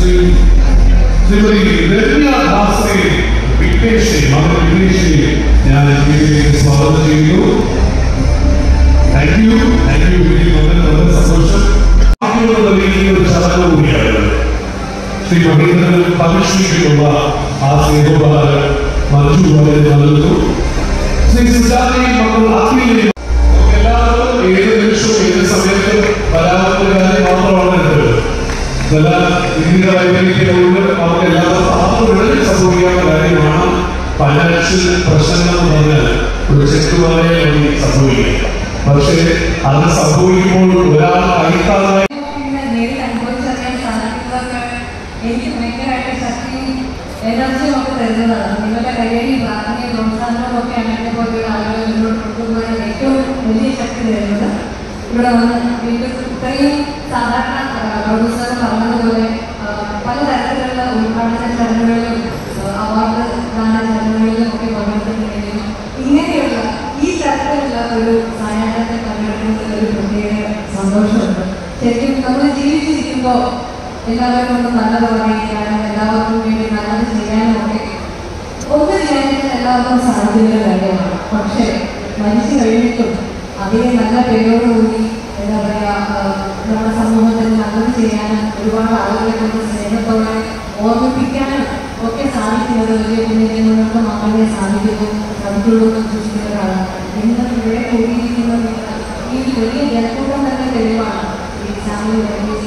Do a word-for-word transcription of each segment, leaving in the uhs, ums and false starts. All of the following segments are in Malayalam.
ശ്രീമതി രമ്യ ദാസെ വിഘ്നേഷ് മകൻ വിഘ്നേഷിനെ ഞാൻ ഇതിലേക്ക് സ്വാഗതം ചെയ്യുന്നു. താങ്ക് യു താങ്ക് യു വളരെ വളരെ സന്തോഷം. ഒരു ചടങ്ങ് കൂടിയാണ് ശ്രീ മഹേന്ദ്രൻ പരമേശ്വരിക്കുള്ള ആ സ്നേഹോപഹാരം മഞ്ജു വളരെ നൽകുന്നു. ശ്രീ സുജാതയും മക്കൾ അഖിലിനെയും എല്ലാവരും ഏത് നിമിഷവും ഏത് സമയത്തും വരാവുന്ന കാര്യം മാത്രമാണ് ഇത്. ഇതെല്ലാം ഇന്ത്യ വൈദ്യുതികളുണ്ട്. നമുക്ക് എല്ലാവരും ആളുകളിൽ സംഭവിക്കാത്ത കാര്യമാണ് ഫൈനാൻഷ്യൽ പ്രശ്നങ്ങൾ എന്ന് പറഞ്ഞാൽ ഒരു ചെക്കുമാരെ സംഭവിക്കും. പക്ഷേ അത് സംഭവിക്കുമ്പോൾ ഒരാൾ കൈത്താറായി എനിക്ക് ഭയങ്കരമായിട്ട് ശക്തിയും എനർജിയും ഒക്കെ തരുന്നതാണ്. നിങ്ങളുടെ കയ്യടിയും പ്രാർത്ഥനയും പ്രോത്സാഹനവും ഒക്കെ അങ്ങനെ പോലെയുള്ള ആളുകൾ മുന്നോട്ട് കൊണ്ടുപോകാൻ ഏറ്റവും വലിയ ശക്തി തരുന്നത്. ഇവിടെ വന്ന് വീണ്ടും ഇത്രയും സാധാരണ പ്രൊഫസർ പറഞ്ഞതുപോലെ പലതരത്തിലുള്ള ഉദ്ഘാടന ചടങ്ങുകളിലും അവാർഡ് ദാന ചടങ്ങുകളിലും ഒക്കെ പങ്കെടുത്തിട്ടുണ്ടെങ്കിലും ഇങ്ങനെയുള്ള ഈ തരത്തിലുള്ള ഒരു സായാഹ്നത്തെ പങ്കെടുക്കുന്നതിൽ ഒരു പ്രത്യേക സന്തോഷമുണ്ട്. ശരിക്കും നമ്മൾ ജീവിച്ചിരിക്കുമ്പോൾ എല്ലാവരും കൊണ്ട് നല്ലത് പറയിക്കാനും എല്ലാവർക്കും വേണ്ടി നല്ലത് ചെയ്യാനും ഒക്കെ ഒന്ന് ചെയ്യാനായിട്ട് എല്ലാവർക്കും സാധിക്കുന്ന കാര്യമാണ്. പക്ഷേ മനുഷ്യ കഴിഞ്ഞിട്ടും അതിനെ നല്ല പേരോടുകൂടി എന്താ പറയുക നമ്മുടെ സമൂഹത്തിൽ നല്ലത് ചെയ്യാനും ഒരുപാട് ആളുകളെ കൊണ്ട് സ്നേഹത്തോടെ ഓർമ്മിപ്പിക്കാനും ഒക്കെ സാധിക്കുന്നത് വലിയ പുണ്യങ്ങൾക്ക് മാത്രമേ സാധിക്കൂ നമുക്കുള്ളൂ എന്ന് സൂക്ഷിക്കുന്ന ഒരാളാണ്. ഇന്ന് ഇവിടെ കൂടിയിരിക്കുന്ന ഈ വലിയ ജനക്കൂട്ടം തന്നെ തെളിവാണ്. ഈ സാമൂഹ്യ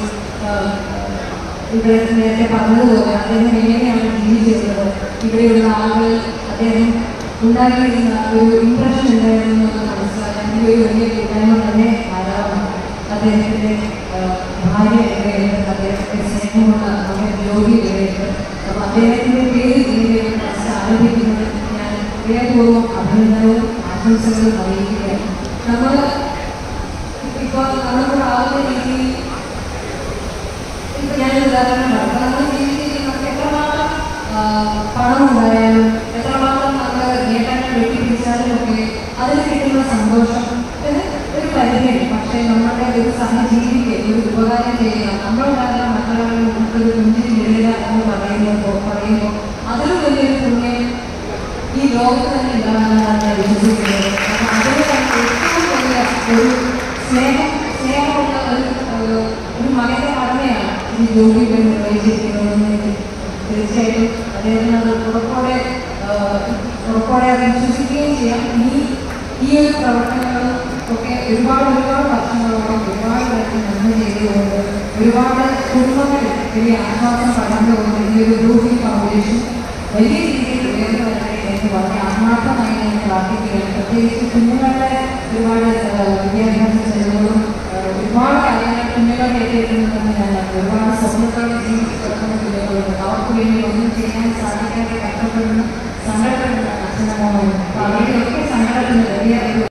ഇവിടെ നേരത്തെ പറഞ്ഞതുപോലെ അദ്ദേഹം എങ്ങനെയാണ് ജീവിച്ചിരുന്നത്, ഇവിടെയുള്ള ആളുകൾ അദ്ദേഹം ഉണ്ടാക്കിയിരുന്ന ഒരു ഇംപ്രഷൻ ഉണ്ടായിരുന്നു എന്ന് മനസ്സിലാക്കാൻ ഈ ഒരു വലിയ കൂട്ടായ്മ തന്നെ ധാരാളമാണ്. അദ്ദേഹത്തിൻ്റെ ഭാര്യ ഇവിടെയുണ്ട്, അദ്ദേഹത്തിൻ്റെ സ്നേഹമുള്ള മകൻ ജോലി ഇവിടെയുണ്ട്. അപ്പോൾ അദ്ദേഹത്തിൻ്റെ പേര് ഇതിൻ്റെ ക്ലാസ് ആരംഭിക്കുന്നത് ഞാൻ ഹൃദയപൂർവ്വം അഭിനന്ദനവും ആശംസകളും അറിയിക്കുകയാണ്. നമ്മൾ ഇപ്പോൾ നമ്മളിവിടെ ആവുന്ന രീതിയിൽ ഇപ്പം ഞാനൊരു ഉദാഹരണം പറയാം. നമ്മൾ ജീവിതത്തിൽ നമുക്ക് എത്രമാത്രം പണം ഉണ്ടായാലും എത്രമാത്രം നമ്മൾ നേട്ടങ്ങൾ വെട്ടിപ്പിടിച്ചാലും ഒക്കെ അതിൽ കിട്ടുന്ന സന്തോഷം ഇത് ഒരു പരിധിയുണ്ട്. പക്ഷേ നമ്മുടെ ഒരു സഹജീവിക്ക് ഒരു ഉപകാരം ചെയ്യുക, നമ്മൾ കാരണം മറ്റൊരാളിൽ നമുക്കൊരു കുഞ്ഞിന് നേടുക എന്ന് പറയുമ്പോൾ പറയുമ്പോൾ അതിലും വലിയൊരു പുണ്യം ഈ ലോകത്ത് തന്നെ ഉണ്ടാകാനാണ് ഞാൻ വിശ്വസിക്കുന്നത്. അപ്പം അതിന് ഏറ്റവും വലിയ ഒരു സ്നേഹം സ്നേഹമുള്ള ഒരു ഒരു മകൻ്റെ കടമയാണ് ഈ ജോലികൾ നിർവഹിച്ചിരിക്കുന്നതെന്ന് തീർച്ചയായിട്ടും അദ്ദേഹത്തിന് അത് ഉറപ്പോടെ ഉറപ്പോടെ അത് വിശ്വസിക്കുകയും ചെയ്യാം. ഈ ഈ ഒരു പ്രവർത്തനങ്ങളും ഒക്കെ ഒരുപാട് ഒരുപാട് വർഷങ്ങളോളം ഒരുപാട് പേർക്ക് നന്മ ചെയ്തുകൊണ്ട് ഒരുപാട് കുടുംബങ്ങളിൽ വലിയ ആശ്വാസം പകർന്നുകൊണ്ട് ഈ ഒരു ഗ്രൂപ്പിംഗ് ഫൗണ്ടേഷൻ വലിയ രീതിയിൽ ഉയർന്നു വരട്ടെ എന്ന് വളരെ ആത്മാർത്ഥമായി ഞാൻ പ്രാർത്ഥിക്കുകയാണ്. പ്രത്യേകിച്ച് കുഞ്ഞുങ്ങളുടെ ഒരുപാട് വിദ്യാഭ്യാസ ചെലവുകളും ഒരുപാട് കാര്യങ്ങൾ കുഞ്ഞുങ്ങളുടെ ഏറ്റെടുക്കുന്നതെന്ന് ഞാൻ ഒരുപാട് സ്വപ്നത്തോടെ ജീവിച്ച് കിടക്കുന്ന കുഞ്ഞുങ്ങളുണ്ട്. അവർക്ക് വേണ്ടി ഒന്നും ചെയ്യാൻ സാധിക്കാതെ കഷ്ടപ്പെടുന്ന സങ്കടപ്പെടുന്ന അച്ഛനമ്മമാരുണ്ട്. അപ്പോൾ അവരുടെയൊക്കെ സങ്കടത്തിന് വലിയ